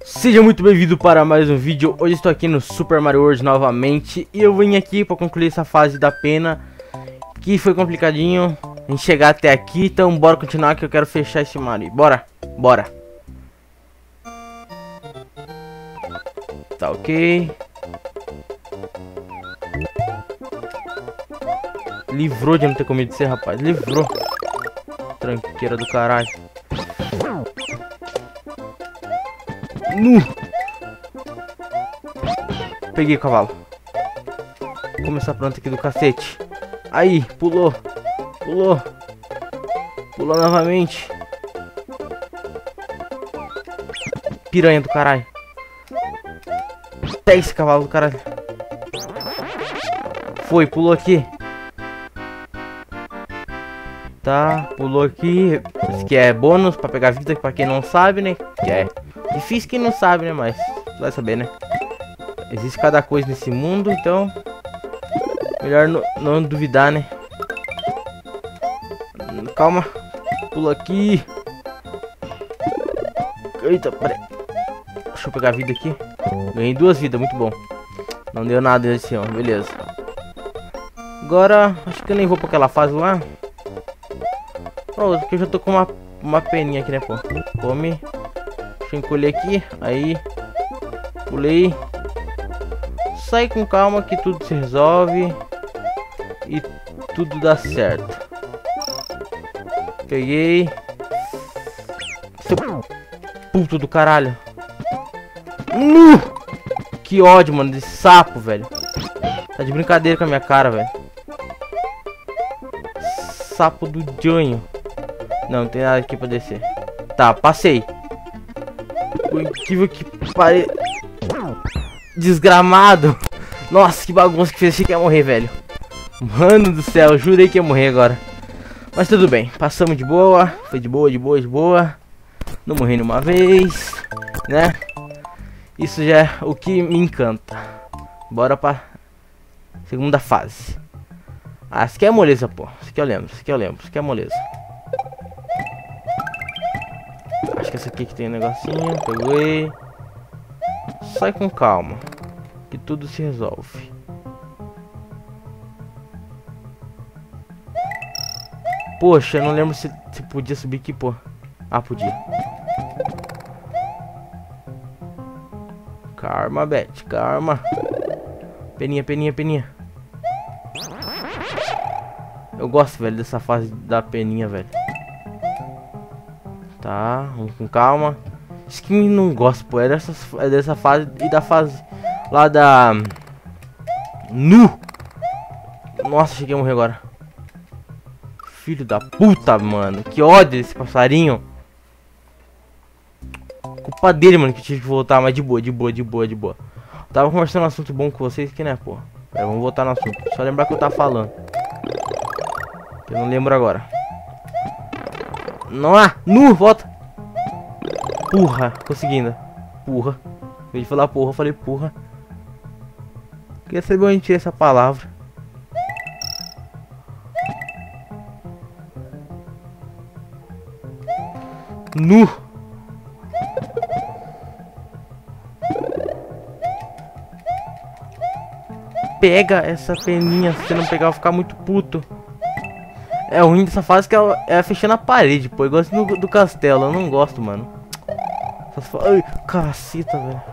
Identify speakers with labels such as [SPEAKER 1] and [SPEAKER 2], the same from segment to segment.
[SPEAKER 1] Seja muito bem-vindo para mais um vídeo. Hoje estou aqui no Super Mario World novamente. E eu vim aqui para concluir essa fase da pena, que foi complicadinho a gente chegar até aqui. Então bora continuar, que eu quero fechar esse Mario. Bora, bora. Tá ok. Livrou de não ter comido isso aí, rapaz. Livrou. Tranqueira do caralho. Peguei o cavalo. Vou começar pronto aqui do cacete. Aí, pulou. Pulou. Pulou novamente. Piranha do caralho. Pega esse cavalo do caralho. Foi, pulou aqui. Tá, pulou aqui. Isso aqui é bônus pra pegar vida, pra quem não sabe, né? Que é difícil quem não sabe, né? Mas vai saber, né? Existe cada coisa nesse mundo, então melhor não duvidar, né? Calma. Pula aqui. Eita, peraí. Deixa eu pegar a vida aqui. Ganhei 2 vidas, muito bom. Não deu nada nesse ó, beleza. Agora, acho que eu nem vou pra aquela fase lá. Oh, porque eu já tô com uma peninha aqui, né, pô? Come. Deixa eu encolher aqui. Aí. Pulei. Sai com calma que tudo se resolve. E tudo dá certo. Peguei. Seu puto do caralho. Que ódio, mano, desse sapo, velho. Tá de brincadeira com a minha cara, velho. Sapo do Janho. Não tem nada aqui pra descer. Tá, passei. Por incrível que pareça. Desgramado. Nossa, que bagunça que fez. Achei que ia morrer, velho. Mano do céu, jurei que ia morrer agora. Mas tudo bem, passamos de boa. Foi de boa, de boa, de boa. Não morri nenhuma vez, né? Isso já é o que me encanta. Bora pra segunda fase. Ah, isso aqui é moleza, pô. Isso aqui eu lembro, isso aqui eu lembro. Isso aqui é moleza. Acho que essa aqui que tem um negocinho. Peguei. Sai com calma, que tudo se resolve. Poxa, eu não lembro se podia subir aqui, pô. Ah, podia. Calma, Beth, calma. Peninha, peninha, peninha. Eu gosto, velho, dessa fase da peninha, velho. Tá, vamos com calma. Isso que não gosto, pô. É dessa fase e da fase lá da Nossa, cheguei a morrer agora. Filho da puta, mano. Que ódio desse passarinho. Culpa dele, mano, que eu tive que voltar. Mas de boa, de boa, de boa, de boa. Eu tava conversando um assunto bom com vocês aqui, né, pô. Vamos voltar no assunto. Só lembrar que eu tava falando. Eu não lembro agora. Não, volta. Porra, consegui ainda. Porra. Em vez de falar porra, eu falei porra. Queria saber onde tira essa palavra. Pega essa peninha. Se você não pegar, eu vou ficar muito puto. É ruim dessa fase que é fechando a parede, pô. Igual assim do castelo. Eu não gosto, mano. Ai, caceta, velho.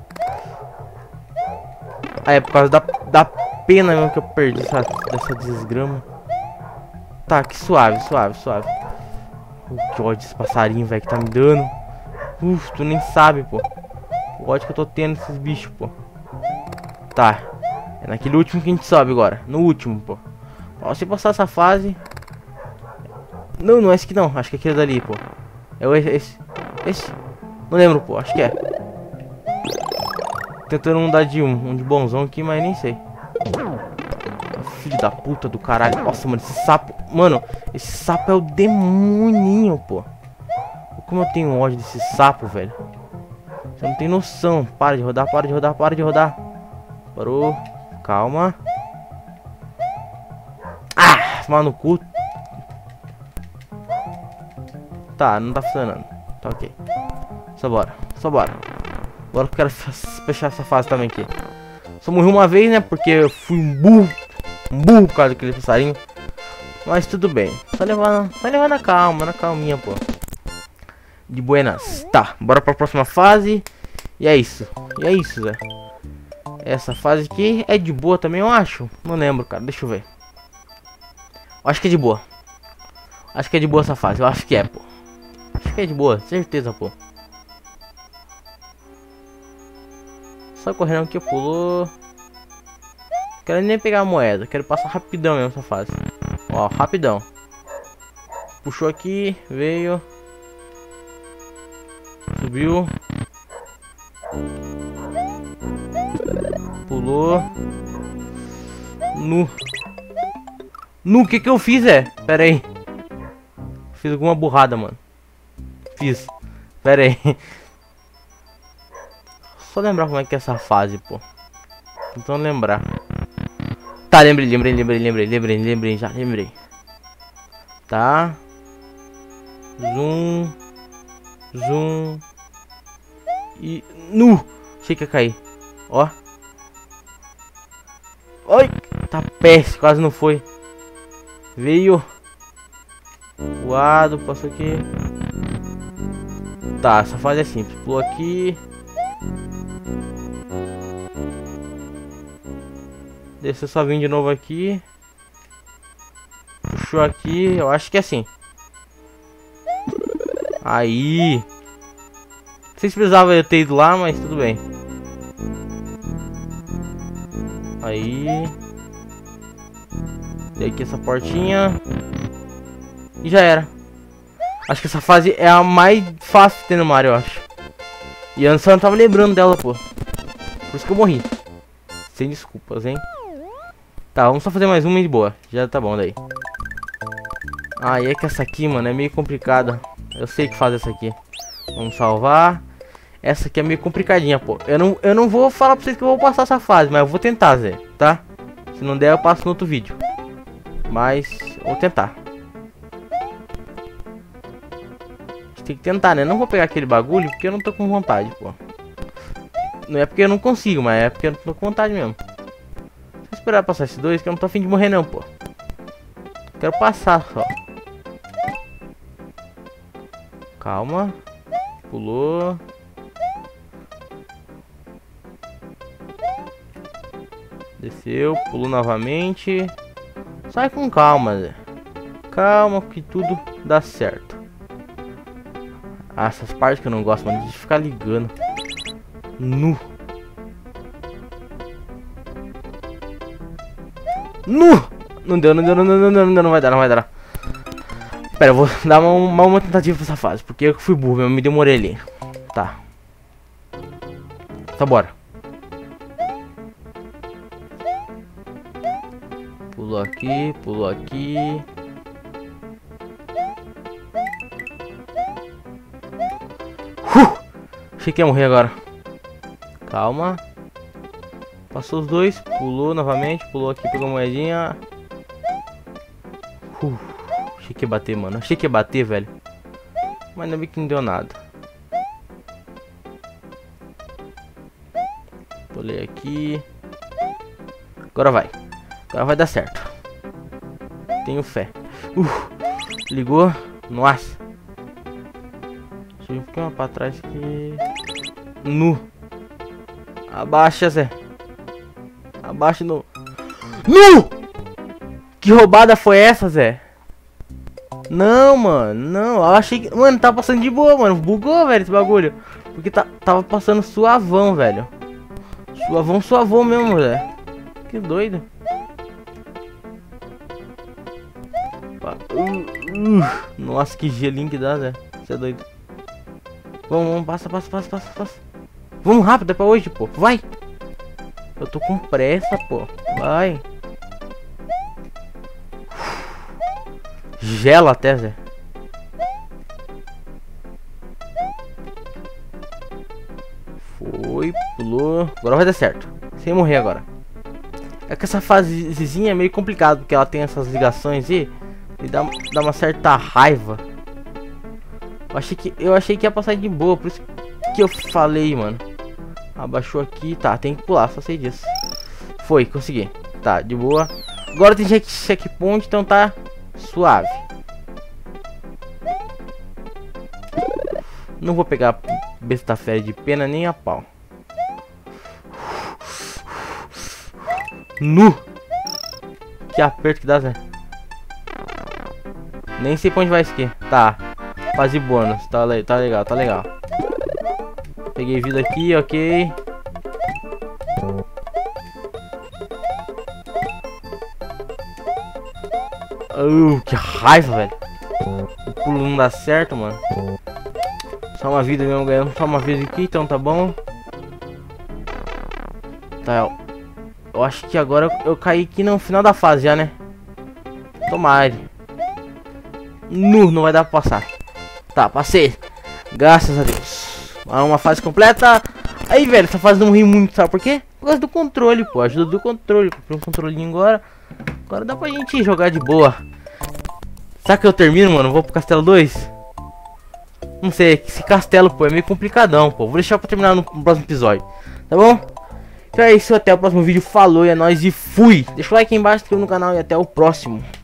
[SPEAKER 1] Ah, é por causa da pena mesmo que eu perdi dessa desgrama. Tá, que suave, suave, suave. Que ódio desse passarinho, velho, que tá me dando. Tu nem sabe, pô. O ódio que eu tô tendo desses bichos, pô. Tá. É naquele último que a gente sobe agora. No último, pô. Pra você passar essa fase. Não, não é esse aqui não. Acho que é aquele dali, pô. É esse. Esse. Não lembro, pô. Acho que é. Tentando um dar de um de bonzão aqui, mas nem sei. Filho da puta do caralho. Nossa, mano, esse sapo. Mano, esse sapo é o demoninho, pô. Como eu tenho ódio desse sapo, velho. Você não tem noção. Para de rodar, para de rodar, para de rodar. Parou. Calma. Ah, tomar no cu. Tá, não tá funcionando. Tá ok. Só bora, só bora. Agora eu quero fechar essa fase também aqui. Só morri uma vez, né? Porque eu fui um burro. Um burro por causa daquele passarinho. Mas tudo bem. Só levar na calma, na calminha, pô. De buenas. Tá, bora pra próxima fase. E é isso. E é isso, Zé. Essa fase aqui é de boa também, eu acho. Não lembro, cara. Deixa eu ver. Acho que é de boa. Acho que é de boa essa fase. Eu acho que é, pô. Acho que é de boa. Certeza, pô. Só correndo aqui, pulou. Quero nem pegar a moeda. Quero passar rapidão mesmo essa fase. Ó, rapidão. Puxou aqui. Veio. Subiu. Pulou. O que eu fiz, Pera aí. Fiz alguma burrada, mano. Fiz. Pera aí. Só lembrar como é que é essa fase, pô. Tentando lembrar. Tá, lembrei, já lembrei. Tá. Zoom. Zoom. E... Achei que ia cair. Ó. Ai, tá péssimo, quase não foi. Veio. Voado, passou aqui. Tá, essa fase é simples. Pulou aqui. Desceu só vim de novo aqui. Puxou aqui, eu acho que é assim. Aí. Não sei se precisava eu ter ido lá, mas tudo bem. Aí. Dei aqui essa portinha. E já era. Acho que essa fase é a mais fácil de ter no Mario, eu acho. E eu só não tava lembrando dela, pô. Por isso que eu morri. Sem desculpas, hein. Tá, vamos só fazer mais uma de boa. Já tá bom daí. Ah, e é que essa aqui, mano, é meio complicada. Eu sei que faz essa aqui. Vamos salvar. Essa aqui é meio complicadinha, pô. Eu não vou falar pra vocês que eu vou passar essa fase, mas eu vou tentar, Zé, tá? Se não der, eu passo no outro vídeo. Mas, eu vou tentar. A gente tem que tentar, né? Não vou pegar aquele bagulho porque eu não tô com vontade, pô. Não é porque eu não consigo, mas é porque eu não tô com vontade mesmo. Vou esperar passar esses dois, que eu não tô a fim de morrer não, pô. Quero passar só. Calma. Pulou. Desceu, pulou novamente. Sai com calma, Zé. Calma que tudo dá certo. Ah, essas partes que eu não gosto, mano, de ficar ligando. Não deu, não vai dar. Pera, eu vou dar uma tentativa pra essa fase, porque eu fui burro, eu me demorei ali. Tá. Tá, bora. Pulou aqui, pulou aqui. Achei que ia morrer agora. Calma. Passou os dois, pulou novamente, pulou aqui, pegou a moedinha. Achei que ia bater, mano. Achei que ia bater, velho. Mas ainda bem que não deu nada. Pulei aqui. Agora vai. Agora vai dar certo. Tenho fé. Ligou. Nossa. Deixa eu ir um pouquinho pra trás aqui. Abaixa, Zé. Abaixa no... Que roubada foi essa, Zé? Não, mano. Não. Eu achei que... Mano, tava passando de boa, mano. Bugou, velho, esse bagulho. Porque tava passando suavão, velho. Suavão mesmo, Zé. Que doido. Nossa, que gelinho que dá, Zé. Você é doido. Vamos, passa. Vamos rápido, é pra hoje, pô. Vai. Eu tô com pressa, pô. Vai. Gela até, Zé. Foi, pulou. Agora vai dar certo. Sem morrer agora. É que essa fasezinha é meio complicado, porque ela tem essas ligações e dá uma certa raiva. Eu achei que ia passar de boa, por isso que eu falei, mano. Abaixou aqui, tá, tem que pular, só sei disso. Foi, consegui. Tá, de boa. Agora tem checkpoint, então tá suave. Não vou pegar besta fera de pena nem a pau. Nu! Que aperto que dá, Zé. Nem sei pra onde vai isso aqui. Tá, fase bônus. Tá legal, tá legal. Peguei vida aqui, ok. Que raiva, velho. O pulo não dá certo, mano. Só uma vida mesmo, ganhando só uma vida aqui, então tá bom. Tá, eu acho que agora eu caí aqui no final da fase já, né? Tomara. Não vai dar pra passar. Tá, passei. Graças a Deus. Uma fase completa. Aí, velho, essa fase não ri muito, sabe por quê? Por causa do controle, pô. Ajuda do controle. Comprei um controlinho agora. Agora dá pra gente jogar de boa. Será que eu termino, mano? Vou pro Castelo 2? Não sei, esse castelo, pô, é meio complicadão, pô. Vou deixar pra terminar no próximo episódio. Tá bom? Então é isso, até o próximo vídeo. Falou, é nóis e fui. Deixa o like aí embaixo, se inscreva no canal e até o próximo.